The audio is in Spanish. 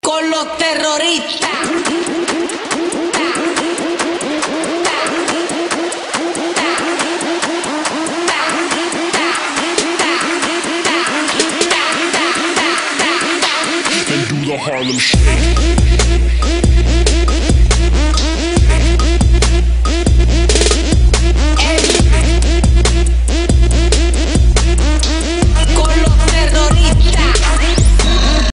con los terroristas. And do the Harlem Shake.